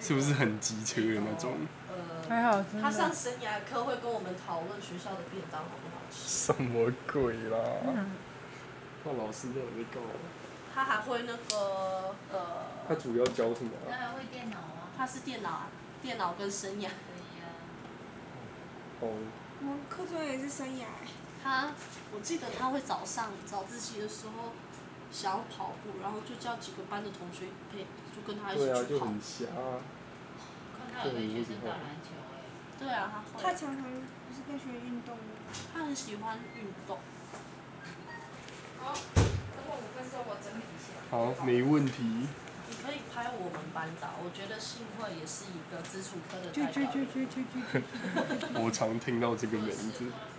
是不是很机车的那种？ 还好， 他上生涯课会跟我们讨论学校的便当好不好吃。 什么鬼啦？那老师都有在搞。 他还会那个他主要教什么啊？ 他还会电脑啊。 他是电脑跟生涯。 对呀。 哦。 我们课中也是生涯。 我记得他会早自习的时候想要跑步，然后就叫几个班的同学就跟他一起去跑。 对啊，就很瞎。 看他有跟学生打篮球哎。 对啊，他会。 他常常不是跟学生运动吗？ 他很喜欢运动。 好，等我5分钟，我整理一下。 好，没问题。 你可以拍我们班的，我觉得幸会也是一个基础科的代表。 我常听到这个名字。